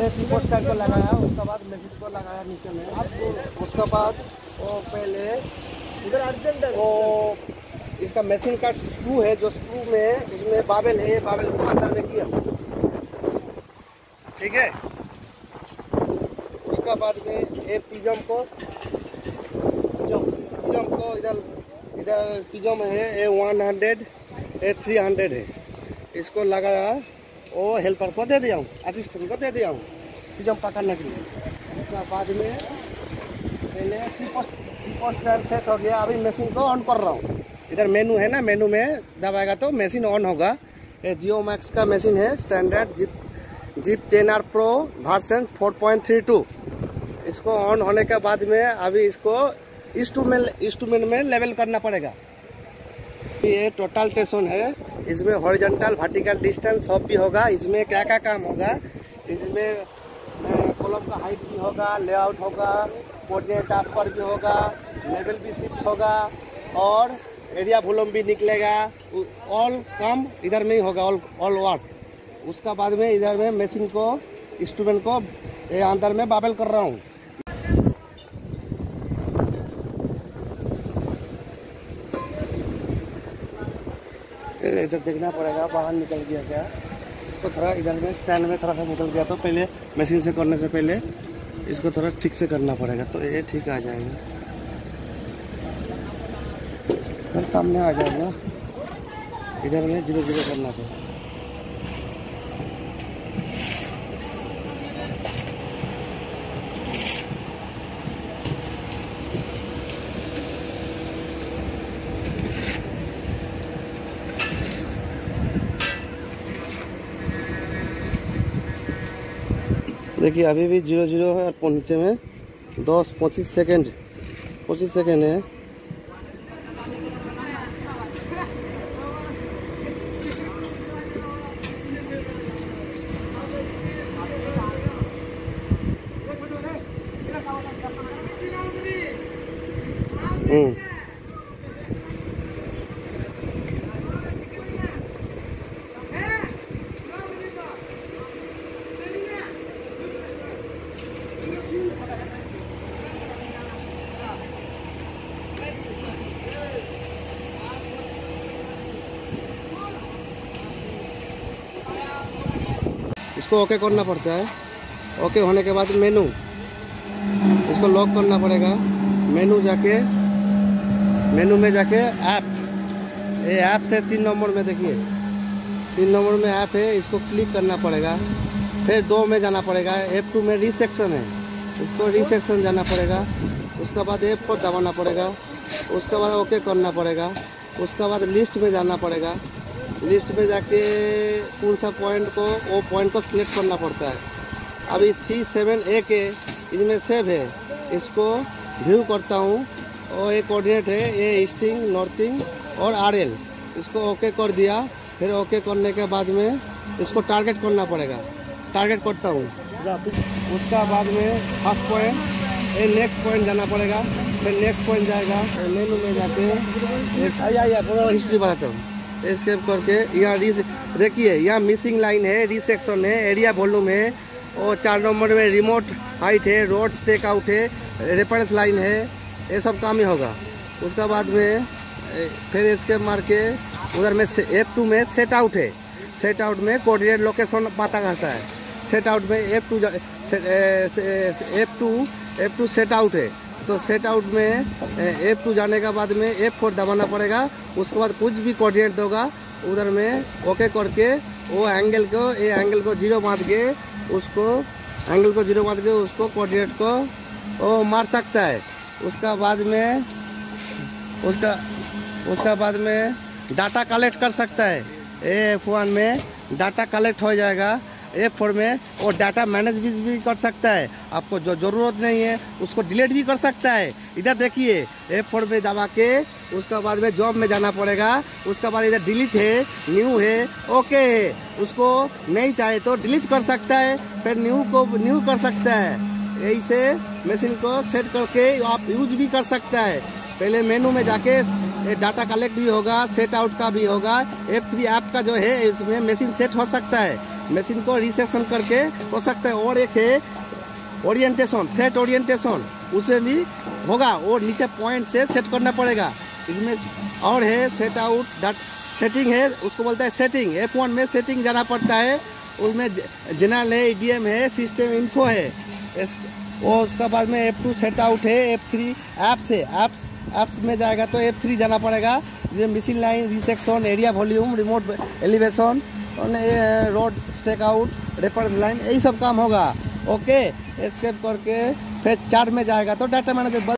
Keyboard stand को लगाया, उसके बाद मशीन को लगाया नीचे में। उसके बाद वो पहले वो इसका मशीन का स्क्रू है, जो स्क्रू में इसमें बाबल है, बाबल को अंदर में किया, ठीक है। उसका बाद में ये पिजम को इधर पिजम है, ये 100 ये 300 है, इसको लगाया। वो हेल्पर को दे दिया हूँ, असिस्टेंट को दे दिया हूँ पिजम पकड़ने के लिए। उसके बाद में पहले कीबोर्ड स्टैंड सेट हो गया। अभी मशीन को ऑन कर रहा हूँ। इधर मेनू है ना, मेनू में दबाएगा तो मशीन ऑन होगा। ये जियो मैक्स का मशीन है, standard zip 10R pro version 4.32। इसको ऑन होने के बाद में अभी इसको इंस्ट्रूमेंट में लेवल करना पड़ेगा। ये टोटल टेशन है, इसमें हॉरिजॉन्टल वर्टिकल डिस्टेंस सब भी होगा। इसमें क्या क्या काम होगा, इसमें कॉलम का हाइट भी होगा, लेआउट होगा, कोऑर्डिनेट ट्रांसफर भी होगा, लेवल भी शिफ्ट होगा और एरिया वॉल्यूम भी निकलेगा। ऑल काम इधर में ही होगा, ऑल वर्क। उसका बाद में इधर में मशीन को इंस्ट्रूमेंट को अंदर में बाबल कर रहा हूँ। इधर देखना पड़ेगा बाहर निकल गया क्या, इसको थोड़ा इधर में स्टैंड में थोड़ा सा निकल गया तो पहले मशीन से करने से पहले इसको थोड़ा ठीक से करना पड़ेगा, तो ये ठीक आ जाएगा, फिर सामने आ जाएगा। इधर में 0-0 करना चाहिए। देखिए अभी भी 0-0 है और नीचे में 10-25 सेकेंड है। इसको ओके करना पड़ता है। ओके होने के बाद मेनू, इसको लॉक करना पड़ेगा। मेनू में जाके ऐप, ये ऐप से 3 नंबर में देखिए 3 नंबर में ऐप है, इसको क्लिक करना पड़ेगा। फिर 2 में जाना पड़ेगा, F2 में रिसेक्शन है, इसको रिसेक्शन जाना पड़ेगा। उसके बाद F4 दबाना पड़ेगा। उसके बाद ओके करना पड़ेगा। उसके बाद लिस्ट में जाना पड़ेगा। लिस्ट में जाके कौन सा पॉइंट को, वो पॉइंट को सिलेक्ट करना पड़ता है। अभी C7A के इसमें सेव है, इसको व्यू करता हूँ और एक कोऑर्डिनेट है, ये ईस्टिंग, नॉर्थिंग और RL, इसको ओके कर दिया। फिर ओके करने के बाद में इसको टारगेट करना पड़ेगा, टारगेट करता हूँ। उसका बाद में फर्स्ट पॉइंट, ये नेक्स्ट पॉइंट जाना पड़ेगा। फिर नेक्स्ट पॉइंट जाएगा, मेनू में जाके पूरा हिस्ट्री बताता हूँ। एस्केप करके यहाँ देखिए, यहाँ मिसिंग लाइन है, रिसेक्शन है, एरिया वॉल्यूम है, और 4 नंबर में रिमोट हाइट है, रोड्स टेक आउट है, रेफरेंस लाइन है, ये सब काम ही होगा। उसके बाद में फिर एस्केप मार के उधर में F2 में सेट आउट है, सेट आउट में कोऑर्डिनेट लोकेशन पता करता है। सेट आउट में F2 सेट आउट है, तो सेट आउट में F2 जाने के बाद में F4 दबाना पड़ेगा। उसके बाद कुछ भी कोऑर्डिनेट दोगा उधर में ओके करके वो एंगल को, ये एंगल को 0 बांध के उसको, एंगल को 0 बांध के उसको कोऑर्डिनेट को वो मार सकता है। उसका बाद में डाटा कलेक्ट कर सकता है। F1 में डाटा कलेक्ट हो जाएगा, F4 में वो डाटा मैनेज भी कर सकता है। आपको जो ज़रूरत नहीं है उसको डिलीट भी कर सकता है। इधर देखिए F4 में दबा के उसका बाद में जॉब में जाना पड़ेगा। उसका बाद इधर डिलीट है, न्यू है, ओके है, उसको नहीं चाहे तो डिलीट कर सकता है, फिर न्यू कर सकता है। यही से मशीन को सेट करके आप यूज भी कर सकता है। पहले मेनू में जाके डाटा कलेक्ट भी होगा, सेट आउट का भी होगा। F3 ऐप का जो है इसमें मशीन सेट हो सकता है। मशीन को रिसेक्शन करके हो सकता है। और एक है ओरिएंटेशन, सेट ओरिएंटेशन, उसमें भी होगा। और नीचे पॉइंट से सेट करना पड़ेगा इसमें। और है सेट आउट डॉट सेटिंग है, उसको बोलता है सेटिंग। F1 में सेटिंग जाना पड़ता है, उसमें जनरल है, EDM है, सिस्टम इन्फो है। और उसका बाद में F2 सेट आउट है। F3 ऐप्स है, ऐप्स में जाएगा तो F3 जाना पड़ेगा, जिसमें mission line, resection, area volume, remote elevation, road stake out, reference line, यही सब काम होगा। ओके, एस्केप करके फिर 4 में जाएगा तो डाटा मैनेजर